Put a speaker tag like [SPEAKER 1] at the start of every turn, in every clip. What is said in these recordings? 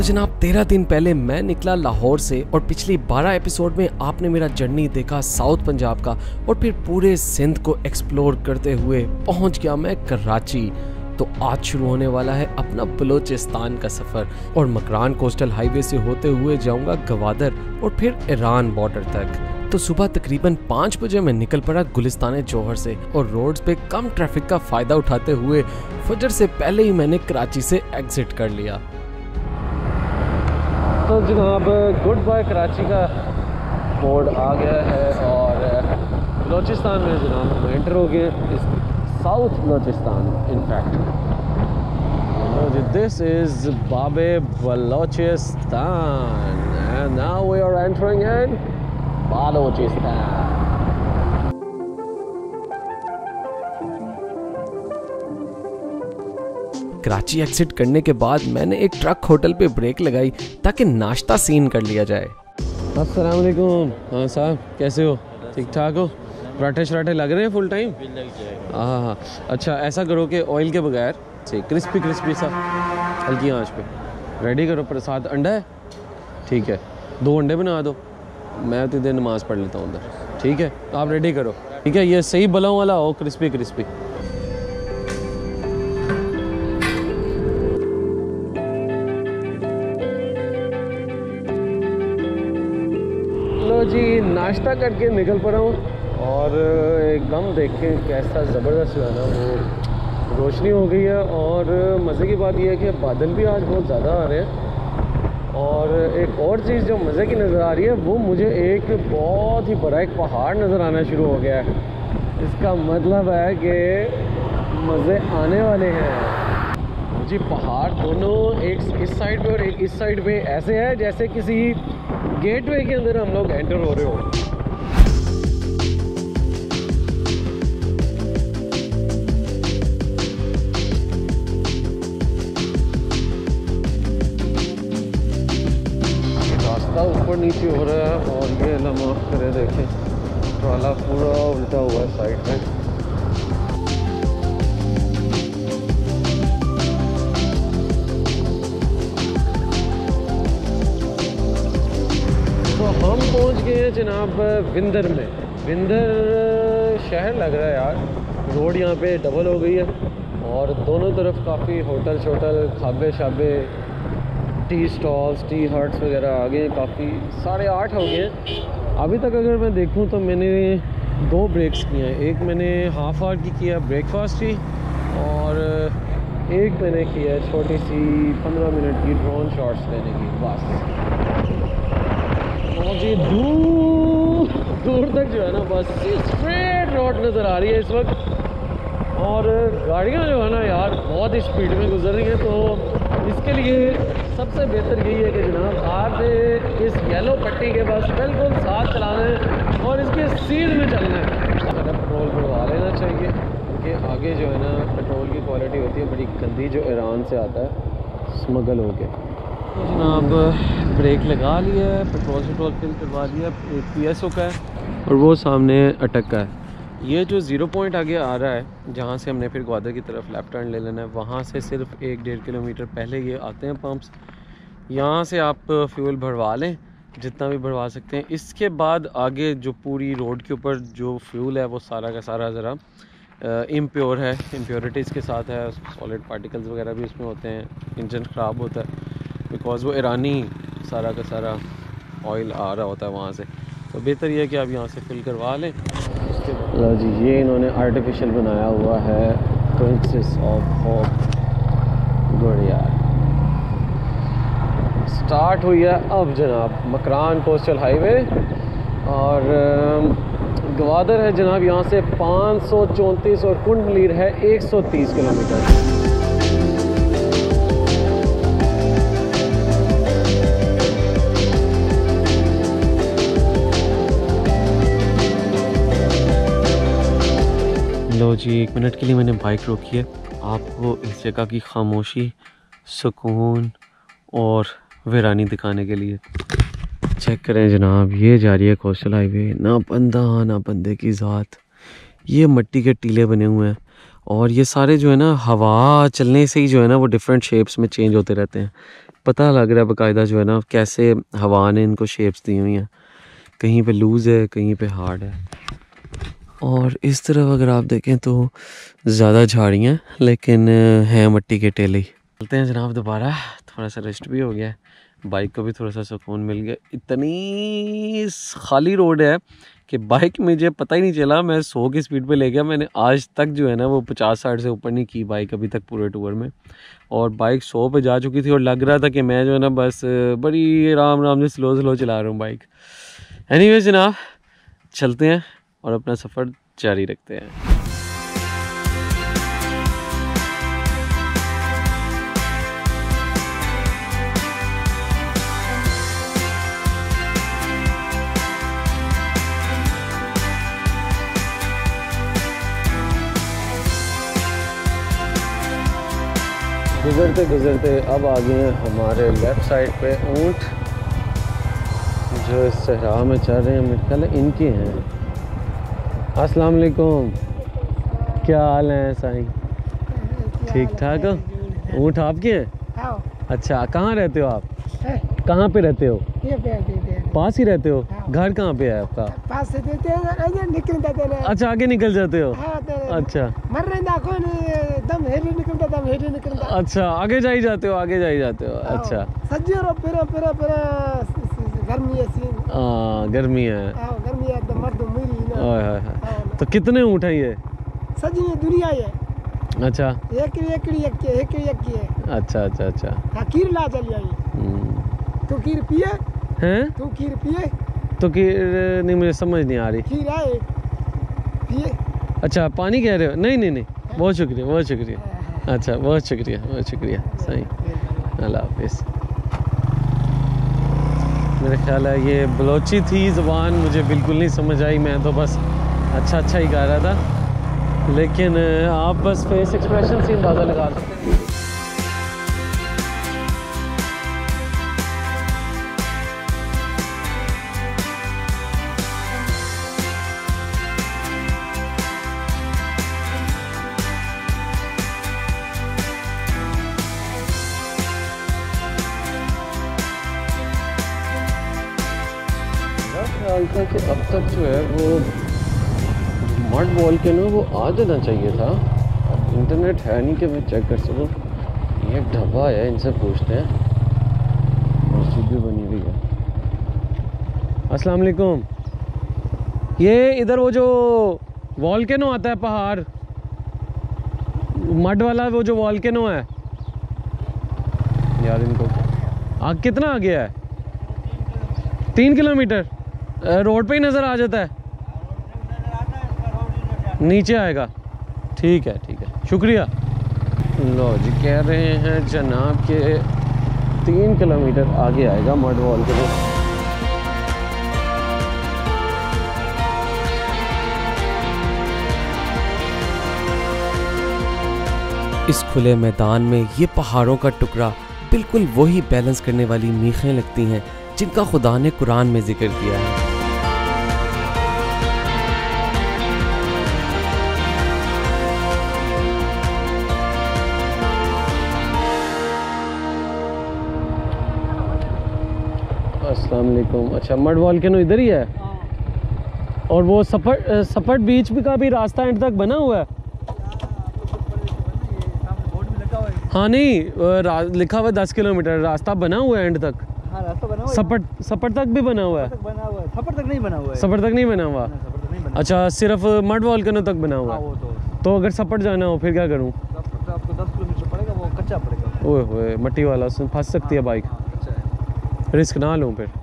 [SPEAKER 1] जनाब 13 दिन पहले मैं निकला लाहौर से और पिछली 12 एपिसोड में आपने मेरा जर्नी देखा साउथ पंजाब का और फिर पूरे सिंध को एक्सप्लोर करते हुए पहुंच गया मैं कराची। तो आज शुरू होने वाला है अपना बलोचिस्तान का सफ़र और मकरान कोस्टल हाईवे से होते हुए जाऊंगा गवादर और फिर ईरान बॉर्डर तक। तो सुबह तकरीबन 5 बजे मैं निकल पड़ा गुलिस्तान जौहर से और रोड्स पे कम ट्रैफिक का फ़ायदा उठाते हुए फजर से पहले ही मैंने कराची से एग्जिट कर लिया। तो जनाब गुड बाय कराची का बोर्ड आ गया है और बलोचिस्तान में जनाब हम एंटर हो गए, south Balochistan in fact. This is बाबे Balochistan and now we are entering in Balochistan. Karachi exit करने के बाद मैंने एक ट्रक होटल पे ब्रेक लगाई ताकि नाश्ता सीन कर लिया जाए। अस्सलाम वालेकुम। हाँ साहब कैसे हो? ठीक ठाक हो? पराठे शराठे लग रहे हैं फुल टाइम? हाँ हाँ। अच्छा ऐसा करो कि ऑयल के बगैर से क्रिस्पी क्रिस्पी सा हल्की आंच पे रेडी करो। प्रसाद अंडा है? ठीक है 2 अंडे बना दो, मैं तो इधर नमाज़ पढ़ लेता हूँ उधर। ठीक है आप रेडी करो। ठीक है ये सही बलाओं वाला हो, क्रिस्पी क्रिस्पी। जी नाश्ता करके निकल पड़ा हूँ और एकदम देखें कैसा ज़बरदस्त जो है ना वो रोशनी हो गई है। और मज़े की बात यह है कि बादल भी आज बहुत ज़्यादा आ रहे हैं। और एक और चीज़ जो मज़े की नज़र आ रही है वो मुझे एक बहुत ही बड़ा एक पहाड़ नज़र आना शुरू हो गया है। इसका मतलब है कि मज़े आने वाले हैं जी। पहाड़ दोनों एक इस साइड पे और एक इस साइड पे ऐसे है जैसे किसी गेटवे के अंदर हम लोग एंटर हो रहे हो। रास्ता ऊपर नीचे हो रहा है और ये अल्लाह माफ़ करे देखें ट्राला पूरा उल्टा हुआ है साइड में। हम पहुंच गए हैं जनाब विंदर में। विंदर शहर लग रहा है यार। रोड यहाँ पे डबल हो गई है और दोनों तरफ काफ़ी होटल शोटल खाबे शाबे टी स्टॉल्स टी हट्स वगैरह आ गए। काफ़ी 8:30 हो गए हैं अभी तक। अगर मैं देखूँ तो मैंने 2 ब्रेक्स किए हैं। एक मैंने हाफ आवर की किया ब्रेकफास्ट ही और एक मैंने किया छोटी सी 15 मिनट की ड्रोन शॉट्स लेने की बस। जी दूर दूर तक जो है ना बस स्ट्रेट रोड नज़र आ रही है इस वक्त। और गाड़ियाँ जो है ना यार बहुत ही स्पीड में गुजर रही हैं। तो इसके लिए सबसे बेहतर यही है कि जनाब आप इस येलो पट्टी के बस बिल्कुल साथ चलाना है और इसके सीध में चलना है। पेट्रोल भरवा लेना चाहिए क्योंकि आगे जो है ना पेट्रोल की क्वालिटी होती है बड़ी गंदी जो ईरान से आता है स्मगल होके। जनाब ब्रेक लगा लिया है, पेट्रोल फिल करवा लिया। PSO का है और वो सामने अटक का है। ये जो 0 पॉइंट आगे आ रहा है जहाँ से हमने फिर ग्वादर की तरफ लेफ्ट टर्न ले लेना है, वहाँ से सिर्फ 1-1.5 किलोमीटर पहले ये आते हैं पंप्स। यहाँ से आप फ्यूल भरवा लें जितना भी भरवा सकते हैं। इसके बाद आगे जो पूरी रोड के ऊपर जो फ्यूल है वो सारा का सारा ज़रा इम्प्योर है, इम्प्योरिटीज़ के साथ है। सॉलिड पार्टिकल्स वगैरह भी उसमें होते हैं, इंजन ख़राब होता है बिकॉज़ वो ईरानी सारा का सारा ऑयल आ रहा होता है वहाँ से। तो बेहतर ये है कि आप यहाँ से फिल करवा लें। उसके बाद जी ये इन्होंने आर्टिफिशियल बनाया हुआ है प्रिंसेस ऑफ होप। बढ़िया स्टार्ट हुई है अब जनाब मकरान कोस्टल हाईवे और गवादर है जनाब यहाँ से 534 और कुंड मलीर है 130 किलोमीटर। लो जी 1 मिनट के लिए मैंने बाइक रोकी है आपको इस जगह की खामोशी सुकून और वीरानी दिखाने के लिए। चेक करें जनाब ये जा रही है कोस्टल हाईवे, ना बंदा ना बंदे की ज़ात। ये मिट्टी के टीले बने हुए हैं और ये सारे जो है ना हवा चलने से ही जो है ना वो डिफरेंट शेप्स में चेंज होते रहते हैं। पता लग रहा है बाकायदा जो है ना कैसे हवा ने इनको शेप्स दी हुई हैं, कहीं पे लूज़ है कहीं पे हार्ड है। और इस तरफ अगर आप देखें तो ज़्यादा झाड़ियाँ लेकिन हैं मट्टी के टेले ही। चलते हैं जनाब दोबारा, थोड़ा सा रेस्ट भी हो गया है, बाइक को भी थोड़ा सा सुकून मिल गया। इतनी खाली रोड है कि बाइक मुझे पता ही नहीं चला, मैं 100 की स्पीड पे ले गया। मैंने आज तक जो है ना वो 50-60 से ऊपर नहीं की बाइक अभी तक पूरे टूर में, और बाइक 100 पे जा चुकी थी और लग रहा था कि मैं जो है ना बस बड़ी आराम आराम से स्लो चला रहा हूँ बाइक। एनीवेज जनाब चलते हैं और अपना सफ़र जारी रखते हैं। गुज़रते गुज़रते अब आ गए हैं हमारे लेफ़्ट साइड पे ऊँट जो इस सहरा में चल रहे हैं, मेरे ख्याल है इनके हैं। अस्सलाम वालेकुम, क्या हाल है साईं? ठीक ठाक हो? ऊँट आपके हैं? अच्छा, कहाँ रहते हो आप? कहाँ पे रहते हो? पास ही रहते हो? घर कहाँ पे है आपका?
[SPEAKER 2] पास से देते हैं, निकल जाते हैं।
[SPEAKER 1] अच्छा, आगे निकल जाते हो? अच्छा,
[SPEAKER 2] मर रहे दम हेरी निकलता।
[SPEAKER 1] अच्छा, आगे जा ही जाते हो, आगे जा ही जाते हो। अच्छा,
[SPEAKER 2] सज्जी और पेरा गर्मी है सीन।
[SPEAKER 1] हाँ गर्मी है।
[SPEAKER 2] गर्मी है तो मर्द मेरी ना।
[SPEAKER 1] हाय तो कितने ऊँट हैं ये?
[SPEAKER 2] सज्जी ये दुनिया है।
[SPEAKER 1] अच्छा,
[SPEAKER 2] एक है।
[SPEAKER 1] अच्छा।
[SPEAKER 2] हाँ खीर ला चली आई। तू खीर पिए?
[SPEAKER 1] हैं?
[SPEAKER 2] तू खीर पिए?
[SPEAKER 1] तो खीर नहीं, मुझे समझ नहीं आ रही।
[SPEAKER 2] खीर आए पिए?
[SPEAKER 1] अच्छा, पानी कह रहे हो? नहीं, बहुत शुक्रिया। अच्छा, बहुत शुक्रिया सही। अल्लाह हाफिज़। मेरे ख्याल है ये बलोची थी ज़बान, मुझे बिल्कुल नहीं समझ आई, मैं तो बस अच्छा ही गा रहा था, लेकिन आप बस फेस एक्सप्रेशन से अंदाज़ा लगा सकते हैं। ख्याल था कि अब तक जो है वो मड वॉल के ना वो आ जाना चाहिए था। अब इंटरनेट है नहीं कि मैं चेक कर सकूँ। ये ढाबा है, इनसे पूछते हैं। मस्जिद भी बनी हुई है। अस्सलाम वालेकुम, ये इधर वो जो वॉल्केनो आता है पहाड़ मड वाला, वो जो वॉल्केनो है यार, इनको कितना आ गया है? 3 किलोमीटर रोड पे ही नज़र आ जाता है? नीचे आएगा? ठीक है, शुक्रिया। लो जी, कह रहे हैं जनाब के 3 किलोमीटर आगे आएगा मड वॉल के।
[SPEAKER 3] इस खुले मैदान में ये पहाड़ों का टुकड़ा बिल्कुल वही बैलेंस करने वाली मीखें लगती हैं जिनका खुदा ने कुरान में जिक्र किया है।
[SPEAKER 1] अस्सलाम वालेकुम। अच्छा, मड वॉल्केनो इधर ही है? और वो सपट बीच भी का भी रास्ता एंड तक बना हुआ है? हाँ नहीं, लिखा हुआ 10 किलोमीटर, रास्ता बना हुआ है एंड तक?
[SPEAKER 2] हाँ, रास्ता बना हुआ है।
[SPEAKER 1] सपट तक भी बना हुआ है?
[SPEAKER 2] सपट तक नहीं बना हुआ है।
[SPEAKER 1] सपट तक नहीं बना हुआ? अच्छा, सिर्फ मड वॉल्केनो तक बना हुआ है? तो अगर सपट जाना हो फिर क्या करूँ?
[SPEAKER 2] आपको 10 किलोमीटर पड़ेगा, वो कच्चा पड़ेगा।
[SPEAKER 1] ओए होए, मट्टी वाला, उसमें फंस सकती है बाइक। रिस्क ना लूँ फिर।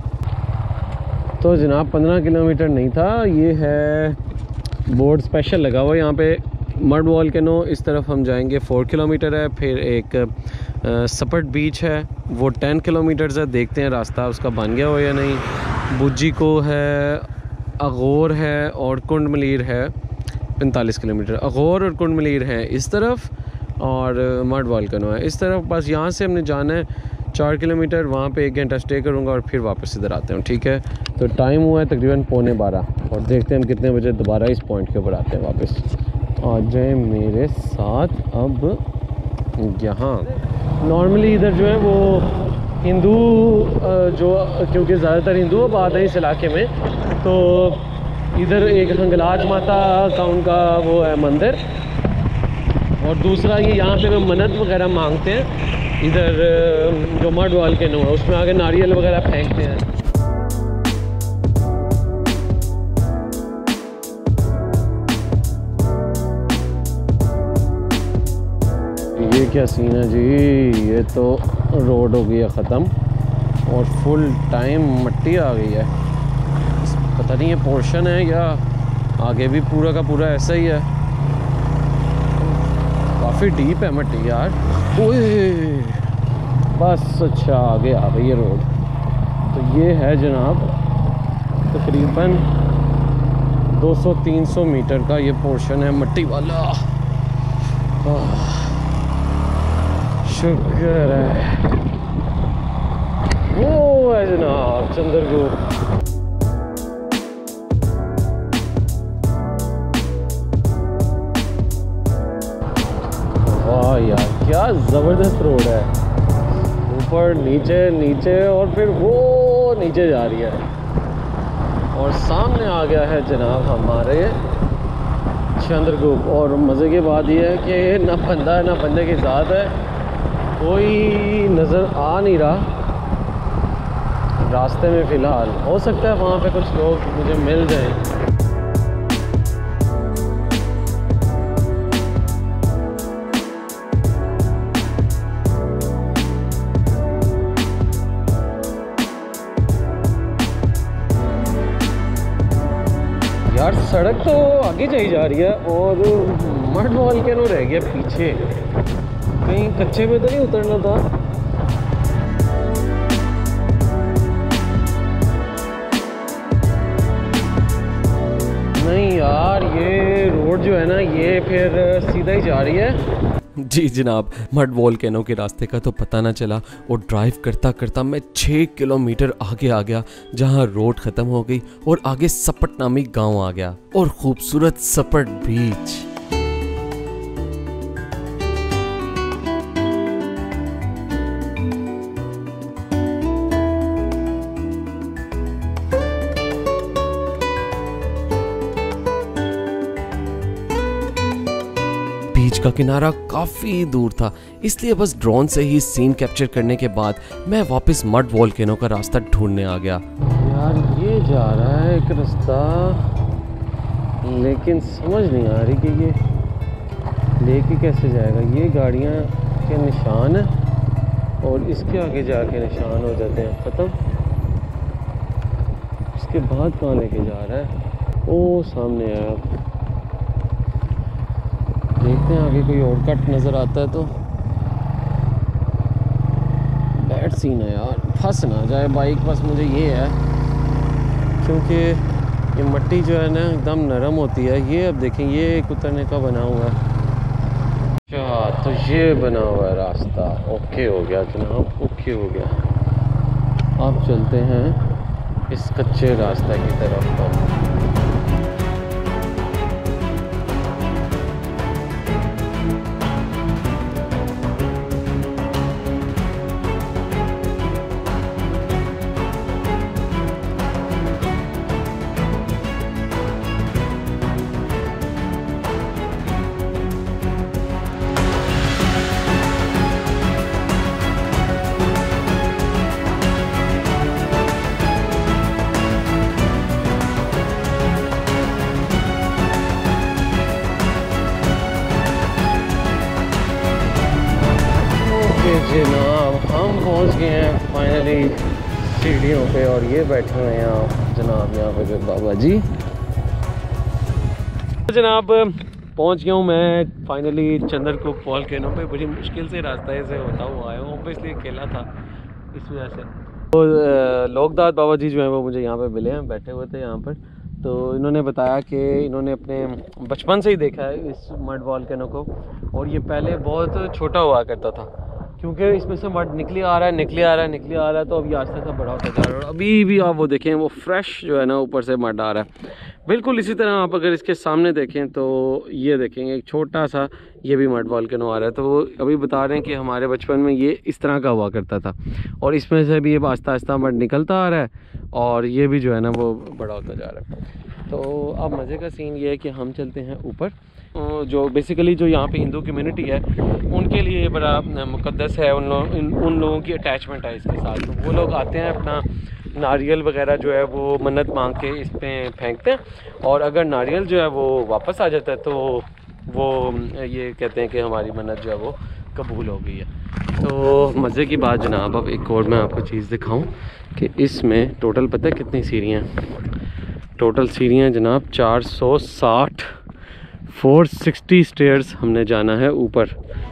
[SPEAKER 1] तो जनाब 15 किलोमीटर नहीं था, ये है बोर्ड स्पेशल लगा हुआ यहाँ पे मड वॉल्केनो। इस तरफ हम जाएंगे 4 किलोमीटर है। फिर एक सपट बीच है, वो 10 किलोमीटर्स है। देखते हैं रास्ता उसका बन गया हो या नहीं। बुज्जी को है, अगोर है और कुंड मलीर है 45 किलोमीटर। अगोर और कुंड मलीर है इस तरफ, और मड वॉल्केनो है इस तरफ। बस यहाँ से हमने जाना है 4 किलोमीटर, वहाँ पे 1 घंटा स्टे करूँगा और फिर वापस इधर आते हैं। ठीक है, तो टाइम हुआ है तकरीबन 11:15 और देखते हैं हम कितने बजे दोबारा इस पॉइंट के ऊपर आते हैं वापस। आ जाए मेरे साथ अब यहाँ। नॉर्मली इधर जो है वो हिंदू जो, क्योंकि ज़्यादातर हिंदू आबाद हैं इस इलाके में, तो इधर एक हंगलाज माता का उनका वो है मंदिर, और दूसरा ये यहाँ पे वो मन्नत वगैरह मांगते हैं। इधर जो मड वॉल्केनो है उसमें आगे नारियल वगैरह फेंकते हैं। ये क्या सीन है जी, ये तो रोड हो गई है ख़त्म और फुल टाइम मिट्टी आ गई है। पता नहीं ये पोर्शन है या आगे भी पूरा का पूरा ऐसा ही है। काफ़ी डीप है मिट्टी यार। ओए बस अच्छा आगे आ गई है रोड। तो ये है जनाब तकरीबन 200-300 मीटर का ये पोर्शन है मिट्टी वाला। शुक्र है। वो है जनाब चंद्रगुप्त। वाह यार क्या ज़बरदस्त रोड है, ऊपर नीचे नीचे और फिर वो नीचे जा रही है, और सामने आ गया है जनाब हमारे चंद्रगुप्त। और मज़े की बात यह है कि ना बंदा है ना बंदे की ज़ात है, कोई नज़र आ नहीं रहा रास्ते में फ़िलहाल। हो सकता है वहाँ पे कुछ लोग मुझे मिल जाएं। यार सड़क तो आगे चली जा रही है और मड वॉल्केनो रह गया पीछे। कहीं कच्चे में तो नहीं उतरना था। नहीं यार ये रोड जो है ना ये फिर सीधा ही जा रही है।
[SPEAKER 3] जी जनाब, मड वॉल्केनो के रास्ते का तो पता ना चला और ड्राइव करता करता मैं 6 किलोमीटर आगे आ गया, जहां रोड ख़त्म हो गई और आगे सपट नामी गांव आ गया और खूबसूरत सपट बीच। बीच का किनारा काफी दूर था, इसलिए बस ड्रोन से ही सीन कैप्चर करने के बाद मैं वापस मड वॉल्केनो का रास्ता ढूंढने आ गया।
[SPEAKER 1] यार ये जा रहा है एक रास्ता, लेकिन समझ नहीं आ रही कि ये लेके कैसे जाएगा। ये गाड़ियाँ के निशान है और इसके आगे जाके निशान हो जाते हैं ख़त्म। इसके बाद कहाँ लेके जा रहा है? ओ सामने आया। देखते हैं आगे कोई और कट नज़र आता है तो। बैड सीन है यार, फंस ना जाए बाइक, बस मुझे ये है, क्योंकि ये मिट्टी जो है ना एकदम नरम होती है। ये अब देखें ये एक उतरने का बना हुआ है। अच्छा तो ये बना हुआ है रास्ता। ओके हो गया जनाब, ओके हो गया। अब चलते हैं इस कच्चे रास्ते की तरफ। जनाब हम पहुंच गए हैं फाइनली सीढ़ियों पे, और ये बैठे हुए हैं यहाँ जनाब, यहाँ पे बाबा जी। जनाब पहुंच गया हूँ मैं फाइनली चंद्रगुप्त वॉल्केनो पे। बड़ी मुश्किल से रास्ते से होता हुआ आया हूँ, ऑब्वियसली अकेला था इस वजह से। तो लोकदात बाबा जी जो हैं वो मुझे यहाँ पे मिले हैं, बैठे हुए थे यहाँ पर। तो इन्होंने बताया कि इन्होंने अपने बचपन से ही देखा है इस मड वॉल्केनो को, और ये पहले बहुत छोटा हुआ करता था, क्योंकि इसमें से मड निकली आ रहा है निकली आ रहा है निकली आ रहा है, तो अभी आस्ते आस्ते बड़ा होता जा रहा है। अभी भी आप वो देखें वो फ्रेश जो है ना ऊपर से मड आ रहा है। बिल्कुल इसी तरह आप अगर इसके सामने देखें तो ये देखेंगे एक छोटा सा ये भी मड वॉल्केनो आ रहा है। तो वो अभी बता रहे हैं कि हमारे बचपन में ये इस तरह का हुआ करता था और इसमें से भी ये आहिस्ता आहिस्ता मड निकलता आ रहा है और ये भी जो है ना वो बड़ा होता जा रहा है। तो अब मज़े का सीन ये है कि हम चलते हैं ऊपर, जो बेसिकली जो यहाँ पे हिंदू कम्युनिटी है उनके लिए ये बड़ा मुक़द्दस है, उन लोगों की अटैचमेंट है इसके साथ। तो वो लोग आते हैं अपना नारियल वगैरह जो है वो मन्नत मांग के इस पर फेंकते हैं और अगर नारियल जो है वो वापस आ जाता है तो वो ये कहते हैं कि हमारी मन्नत जो है वो कबूल हो गई है। तो मज़े की बात जनाब, अब एक और मैं आपको चीज़ दिखाऊं कि इसमें टोटल पता है कितनी सीढ़ियाँ? टोटल सीढ़ियाँ जनाब 460, 460 स्टेयर्स हमने जाना है ऊपर।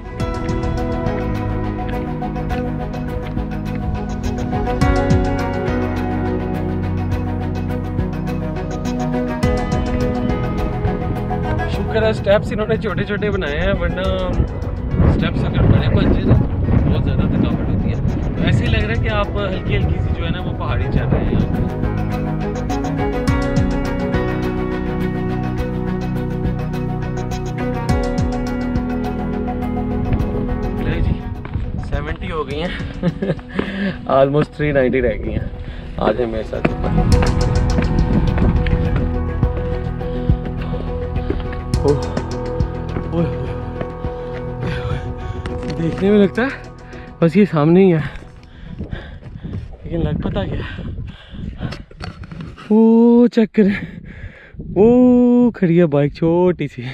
[SPEAKER 1] स्टेप्स इन्होंने छोटे छोटे बनाए हैं, वरना स्टेप्स अगर बड़े बन जाए तो बहुत ज़्यादा थकावट होती है। तो ऐसे ही लग रहा है कि आप हल्की हल्की सी जो है ना वो पहाड़ी चल रहे हैं यहाँ जी 70 हो गई हैं ऑलमोस्ट 390 रह गई हैं। आज है मेरे साथ देखने में लगता है बस ये सामने ही है, लेकिन लग पता क्या वो चेक करें, वो खड़ी है बाइक छोटी सी।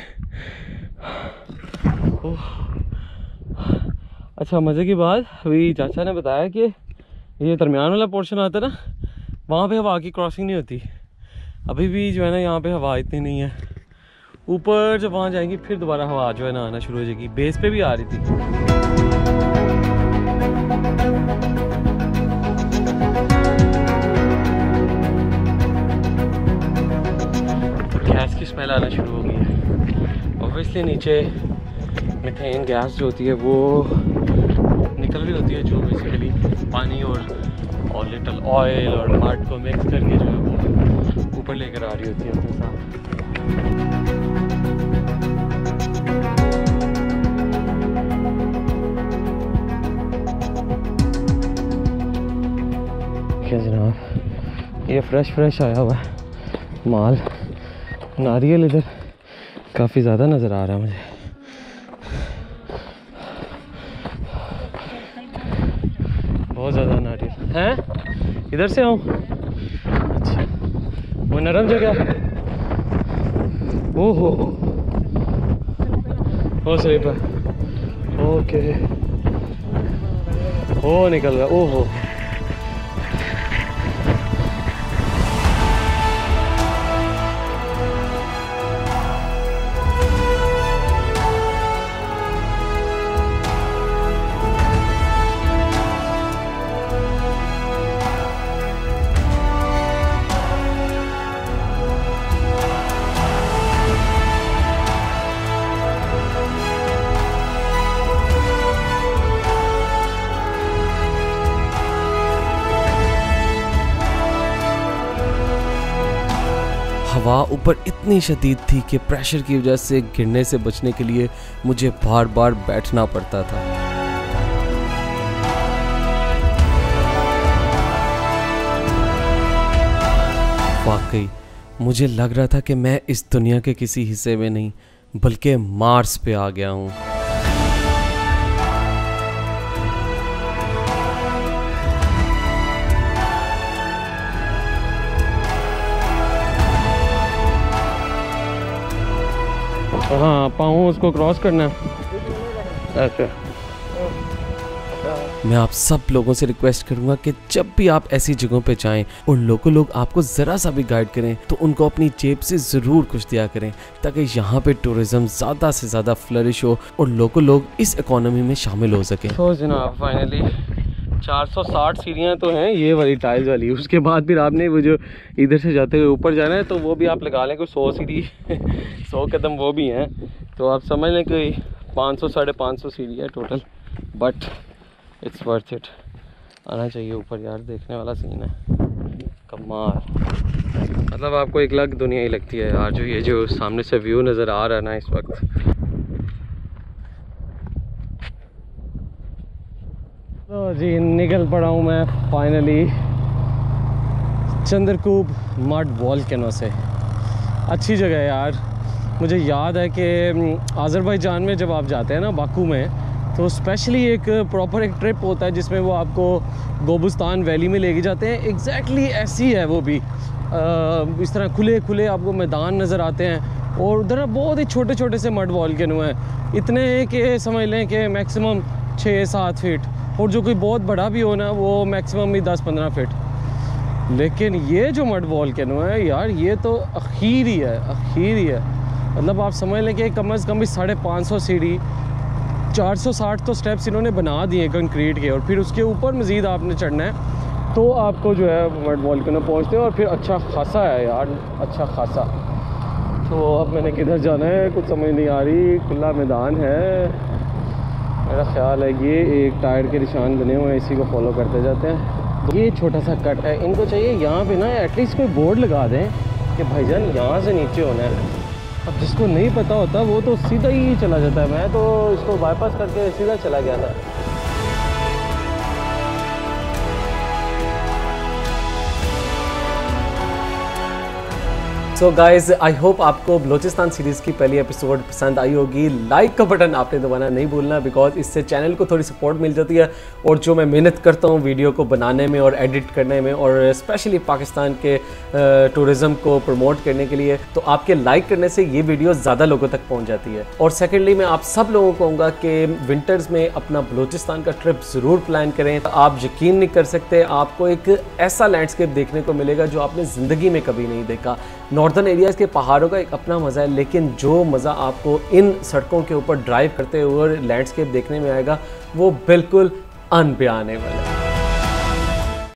[SPEAKER 1] अच्छा मज़े की बात, अभी चाचा ने बताया कि ये दरमियान वाला पोर्शन आता है ना, वहाँ पे हवा की क्रॉसिंग नहीं होती अभी भी जो है ना, यहाँ पे हवा इतनी नहीं है। ऊपर जब वहाँ जाएंगी फिर दोबारा हवा जो है ना आना शुरू हो जाएगी। बेस पे भी आ रही थी। गैस की स्मेल आना शुरू हो गई है। ऑब्वियसली नीचे मीथेन गैस जो होती है वो निकल रही होती है, जो बेसिकली पानी और लिटिल ऑयल और मड को मिक्स करके जो है वो ऊपर लेकर आ रही होती है अपने साथ। क्या जनाब, ये फ्रेश आया हुआ है माल। नारियल इधर काफ़ी ज़्यादा नज़र आ रहा है मुझे। बहुत ज़्यादा नारियल हैं। इधर से आऊँ? अच्छा, वो नरम जगह। ओहो ओ सही पर ओके, ओ निकल रहा। ओहो
[SPEAKER 3] हवा ऊपर इतनी शदीद थी कि प्रेशर की वजह से गिरने से बचने के लिए मुझे बार बार बैठना पड़ता था। वाकई मुझे लग रहा था कि मैं इस दुनिया के किसी हिस्से में नहीं बल्कि मार्स पे आ गया हूँ।
[SPEAKER 1] हाँ पाऊँ उसको क्रॉस करना है। अच्छा,
[SPEAKER 3] मैं आप सब लोगों से रिक्वेस्ट करूंगा कि जब भी आप ऐसी जगहों पे जाएं और लोग आपको ज़रा सा भी गाइड करें तो उनको अपनी जेब से ज़रूर कुछ दिया करें, ताकि यहाँ पे टूरिज़्म ज़्यादा से ज़्यादा फ्लरिश हो और लोग इस इकोनॉमी में शामिल हो सकें।
[SPEAKER 1] तो जनाब फाइनली 460 सीढ़ियाँ तो हैं ये वाली टाइल्स वाली। उसके बाद फिर आपने वो जो इधर से जाते हुए ऊपर जाना है तो वो भी आप लगा लें कोई 100 सीढ़ी 100 कदम वो भी हैं, तो आप समझ लें कि 500 550 सीढ़ी है total. But it's worth it, आना चाहिए ऊपर यार, देखने वाला सीन है कमाल। मतलब मतलब आपको एक अलग दुनिया ही लगती है यार, जो ये जो सामने से व्यू नज़र आ रहा है ना इस वक्त। तो जी निकल पड़ा हूँ मैं फाइनली चंद्रकूप मड वॉल्केनो से। अच्छी जगह है यार। मुझे याद है कि आज़रबाईजान में जब आप जाते हैं ना बाकू में, तो स्पेशली एक प्रॉपर एक ट्रिप होता है जिसमें वो आपको गोबुस्तान वैली में लेके जाते हैं। एग्जैक्टली ऐसी है वो भी। इस तरह खुले खुले आपको मैदान नज़र आते हैं और उधर बहुत ही छोटे छोटे से मड वॉल्केनो हैं, इतने कि समझ लें कि मैक्सिमम 6-7 फीट, और जो कोई बहुत बड़ा भी हो ना वो मैक्सिमम भी 10-15 फीट। लेकिन ये जो मड वॉल्केनो है यार, ये तो अखीर ही है। मतलब आप समझ लें कि कम से कम भी 550 सीढ़ी, 460 तो स्टेप्स इन्होंने बना दिए कंक्रीट के, और फिर उसके ऊपर मज़ीद आपने चढ़ना है तो आपको जो है मड वॉल्केनो पहुँचते हैं। और फिर अच्छा खासा है यार, अच्छा खासा। तो अब मैंने किधर जाना है कुछ समझ नहीं आ रही। खुला मैदान है, मेरा ख्याल है ये एक टायर के निशान बने हुए हैं, इसी को फॉलो करते जाते हैं। ये छोटा सा कट है, इनको चाहिए यहाँ पे ना एटलीस्ट कोई बोर्ड लगा दें कि भाईजान यहाँ से नीचे होना है। अब जिसको नहीं पता होता वो तो सीधा ही चला जाता है। मैं तो इसको बाईपास करके सीधा चला गया था। सो गाइज आई होप आपको बलोचिस्तान सीरीज़ की पहली एपिसोड पसंद आई होगी। लाइक का बटन आपने दबाना नहीं भूलना, बिकॉज इससे चैनल को थोड़ी सपोर्ट मिल जाती है। और जो मैं मेहनत करता हूँ वीडियो को बनाने में और एडिट करने में, और स्पेशली पाकिस्तान के टूरिज़म को प्रमोट करने के लिए, तो आपके लाइक करने से ये वीडियो ज़्यादा लोगों तक पहुँच जाती है। और सेकेंडली मैं आप सब लोगों को कहूँगा कि विंटर्स में अपना बलोचिस्तान का ट्रिप ज़रूर प्लान करें। आप यकीन नहीं कर सकते, आपको एक ऐसा लैंडस्केप देखने को मिलेगा जो आपने ज़िंदगी में कभी नहीं देखा। नॉर्दर्न एरियाज़ के पहाड़ों का एक अपना मज़ा है, लेकिन जो मज़ा आपको इन सड़कों के ऊपर ड्राइव करते हुए लैंडस्केप देखने में आएगा वो बिल्कुल अनबयानेबल है।